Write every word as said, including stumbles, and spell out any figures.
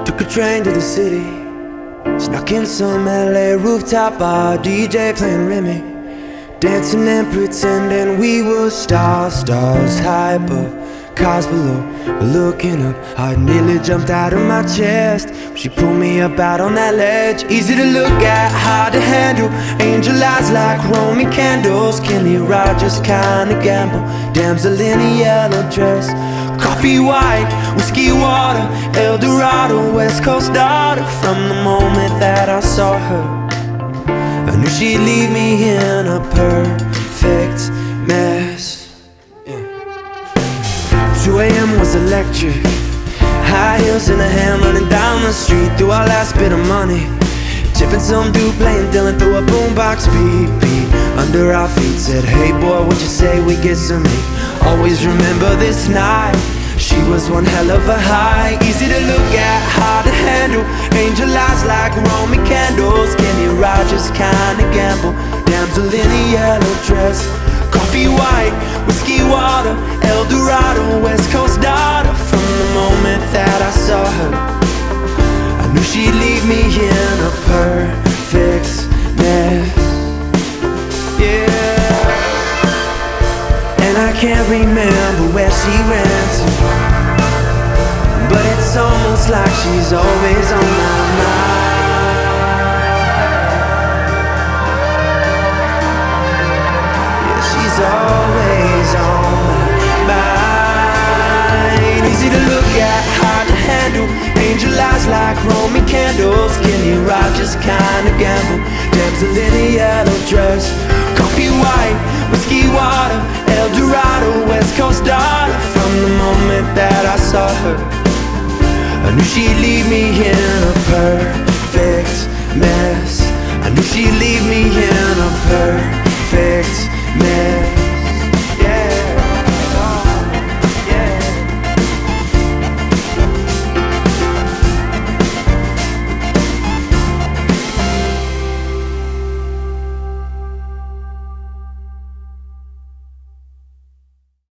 Took a train to the city, snuck in some L A rooftop bar, D J playing Remy, dancing and pretending we were stars, stars high above, cars below. We're looking up, I nearly jumped out of my chest. She pulled me up out on that ledge. Easy to look at, hard to handle. Angel eyes like Roman candles. Kenny Rogers kinda gamble. Damsel in a yellow dress, coffee white, whiskey water, El Dorado, West Coast daughter. From the moment that I saw her, I knew she'd leave me in a perfect mess. two A M was electric, high heels in a hand, running down the street through our last bit of money, tipping some dude playing Dylan through a boombox. Beep beep under our feet, said, hey boy, what you say we get some meat? Always remember this night, she was one hell of a high. Easy to look at, hard to handle. Angel eyes like Roman candles. Kenny Rogers kinda gamble. Damsel in a yellow dress, coffee white, whiskey water, El Dorado, West Coast daughter. From the moment that I saw her, I knew she'd leave me in a perfect mess. Yeah. And I can't remember where she ran to, but it's almost like she's always on my mind. Yeah, she's always on my mind. Easy to look at, hard to handle. Angel eyes like Roman candles. Kenny Rogers kinda gamble. Damsel in a yellow dress, coffee white, whiskey water, El Dorado, West Coast daughter. From the moment that I saw her, I knew she'd leave me in a perfect mess. I knew she'd leave me in a perfect mess.